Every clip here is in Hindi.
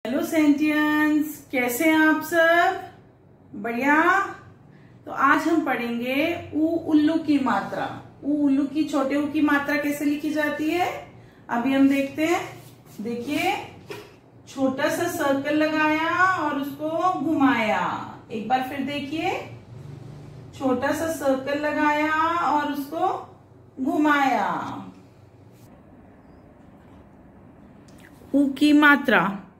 हेलो सेंटियंस, कैसे हैं आप सब? बढ़िया। तो आज हम पढ़ेंगे ऊ उल्लू की मात्रा। ऊ उल्लू की छोटे ऊ की मात्रा कैसे लिखी जाती है अभी हम देखते हैं। देखिए, छोटा सा सर्कल लगाया और उसको घुमाया। एक बार फिर देखिए, छोटा सा सर्कल लगाया और उसको घुमाया। ऊ की मात्रा,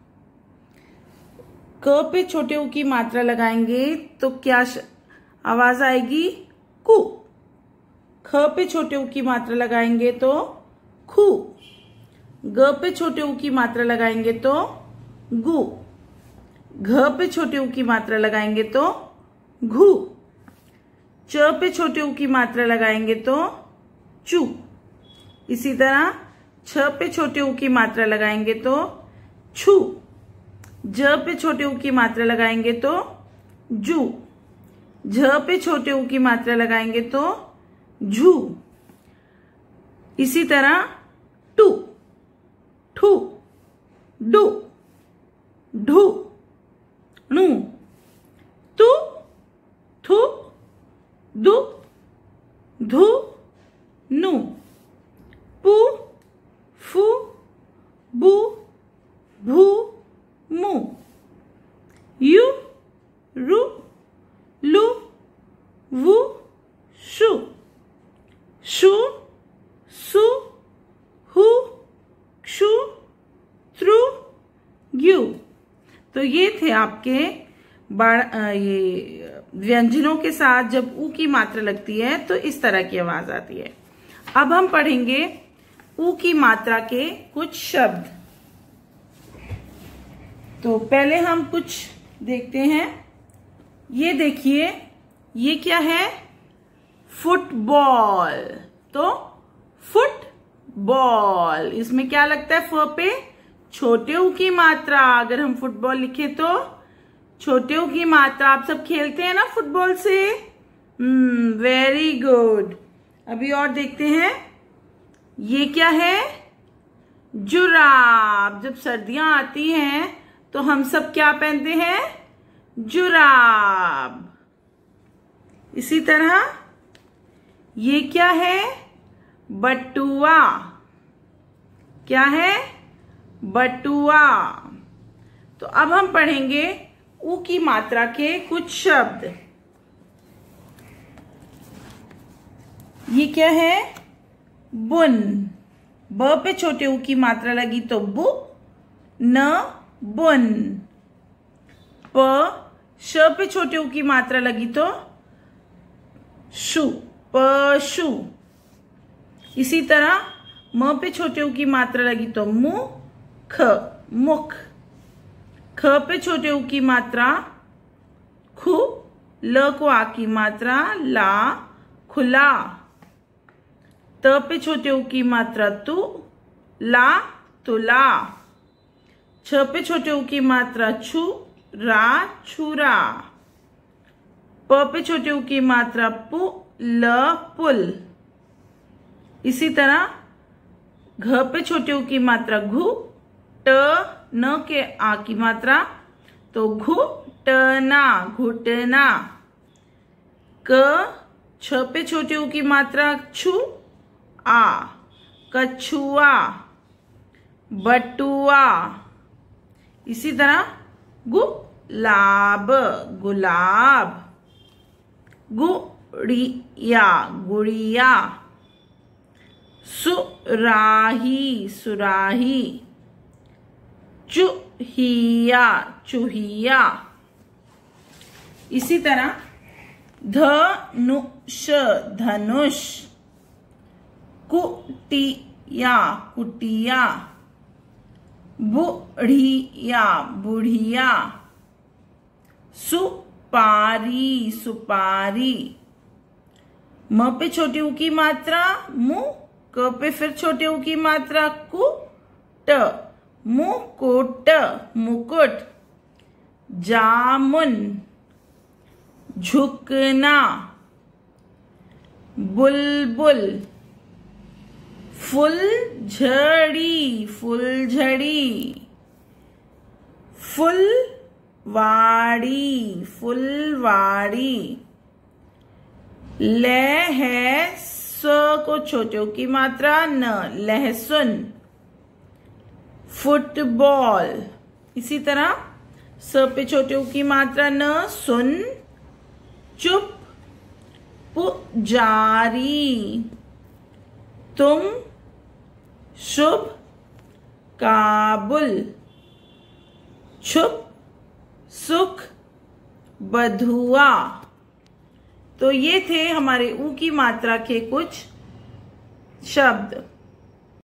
क पे छोटे ऊ की मात्रा लगाएंगे तो क्या आवाज आएगी? कु। ख पे छोटे ऊ की मात्रा लगाएंगे तो खु। ग पे छोटे ऊ की मात्रा लगाएंगे तो गु। घ पे छोटे ऊ की मात्रा लगाएंगे तो घु। च पे छोटे ऊ की मात्रा लगाएंगे तो चु। इसी तरह छ पे छोटे ऊ की मात्रा लगाएंगे तो छु। ज पे छोटे ऊ की मात्रा लगाएंगे तो जू। झ पे छोटे ऊ की मात्रा लगाएंगे तो झू। इसी तरह टू, ठू, डू, ढू, णू, तू, थू, दू, धू, नु, पू, फू, बू, भू, मु, यू, रु, लु, वु, शु, शु, सु, हु, क्षु, त्रु, ग्यू। तो ये थे आपके ये व्यंजनों के साथ जब ऊ की मात्रा लगती है तो इस तरह की आवाज आती है। अब हम पढ़ेंगे ऊ की मात्रा के कुछ शब्द। तो पहले हम कुछ देखते हैं। ये देखिए, ये क्या है? फुटबॉल। तो फुटबॉल, इसमें क्या लगता है? फ पे छोटे ऊ की मात्रा। अगर हम फुटबॉल लिखे तो छोटे ऊ की मात्रा। आप सब खेलते हैं ना फुटबॉल से? Very good. अभी और देखते हैं। ये क्या है? जुराब। जब सर्दियां आती हैं तो हम सब क्या पहनते हैं? जुराब। इसी तरह ये क्या है? बटुआ। क्या है? बटुआ। तो अब हम पढ़ेंगे ऊ की मात्रा के कुछ शब्द। ये क्या है? बुन। ब पे छोटे ऊ की मात्रा लगी तो बु। न, बुन। प श पे छोटे ऊ की मात्रा लगी तो शु, पशु। इसी तरह म पे छोटे ऊ की मात्रा लगी तो मु, ख, मुख। ख पे छोटे ऊ की मात्रा खु। ल को आ की मात्रा ला, खुला। त पे छोटे ऊ की मात्रा तु, ला, तुला। छ पे छोटे ऊ की मात्रा छु, रा, छुरा। प पे छोटे ऊ की मात्रा पु, ल, पुल। इसी तरह घ पे छोटे ऊ की मात्रा घु। ट न के आ की मात्रा तो घु, टना, घुटना। क छ पे छोटे ऊ की मात्रा छु, आ, कछुआ, बटुआ। इसी तरह गुलाब, गुलाब। गुड़िया, गुड़िया। सुराही, सुराही। चूहिया, चूहिया। इसी तरह धनुष, धनुष। कुटिया, कुटिया। बुढ़िया, बुढ़िया। सुपारी, सुपारी। म पे छोटी ऊ की मात्रा मु। क पे फिर छोटे ऊ की मात्रा कु, ट, मुकुट, मुकुट। जामुन। झुकना। बुलबुल। फुलझड़ी, फुलझड़ी। फुलवाड़ी, फुलवाड़ी। ल है स को छोटे उ की मात्रा न, लहसुन। फुटबॉल। इसी तरह स पे छोटे उ की मात्रा न, सुन। चुप, पुजारी। तुम, शुभ, काबुल। छुप, सुख, बधुआ। तो ये थे हमारे ऊ की मात्रा के कुछ शब्द।